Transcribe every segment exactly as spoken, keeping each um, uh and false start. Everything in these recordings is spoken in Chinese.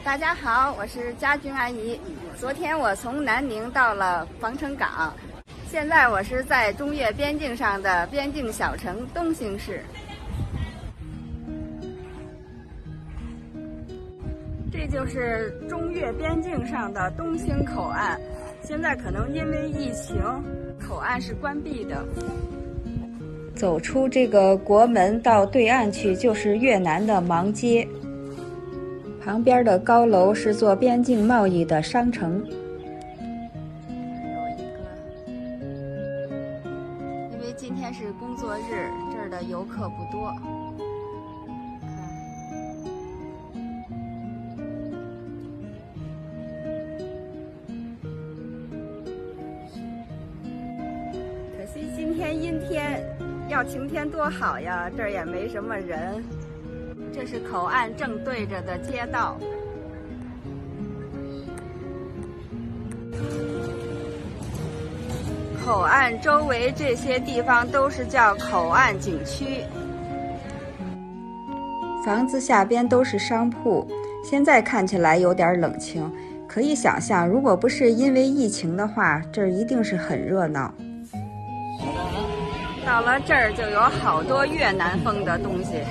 大家好，我是家军阿姨。昨天我从南宁到了防城港，现在我是在中越边境上的边境小城东兴市。这就是中越边境上的东兴口岸，现在可能因为疫情，口岸是关闭的。走出这个国门到对岸去，就是越南的芒街。旁边的高楼是做边境贸易的商城。有一个，因为今天是工作日，这儿的游客不多。可惜今天阴天，要晴天多好呀！这儿也没什么人。这是口岸正对着的街道。口岸周围这些地方都是叫口岸景区。房子下边都是商铺，现在看起来有点冷清。可以想象，如果不是因为疫情的话，这儿一定是很热闹。到了这儿就有好多越南风的东西。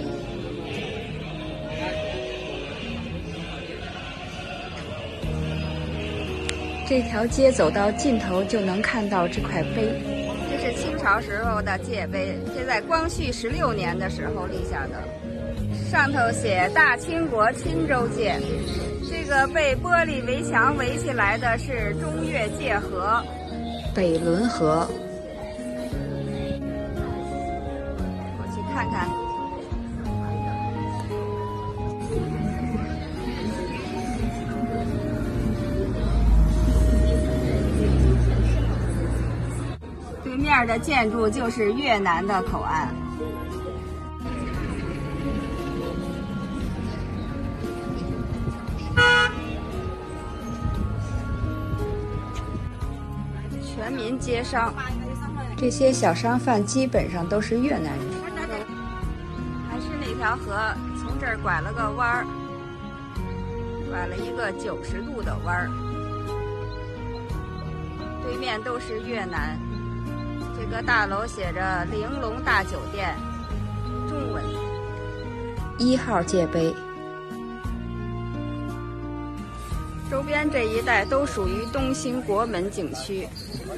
这条街走到尽头就能看到这块碑，这是清朝时候的界碑，这在光绪十六年的时候立下的，上头写大清国钦州界。这个被玻璃围墙围起来的是中越界河，北仑河。我去看看。对面的建筑就是越南的口岸。全民街商，这些小商贩基本上都是越南人。还是那条河，从这儿拐了个弯儿，拐了一个九十度的弯儿。对面都是越南。这个大楼写着玲珑大酒店，中文。一号界碑。周边这一带都属于东兴国门景区，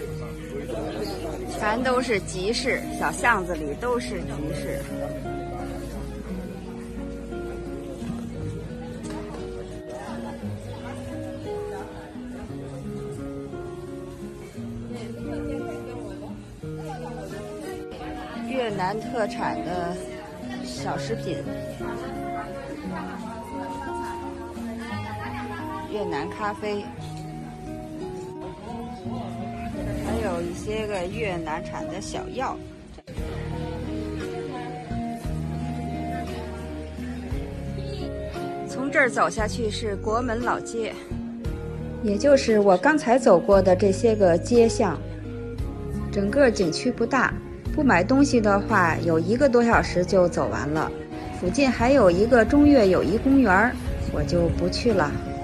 全都是集市，小巷子里都是集市。越南特产的小食品，越南咖啡，还有一些个越南产的小药。从这儿走下去是国门老街，也就是我刚才走过的这些个街巷。整个景区不大。不买东西的话，有一个多小时就走完了。附近还有一个中越友谊公园，我就不去了。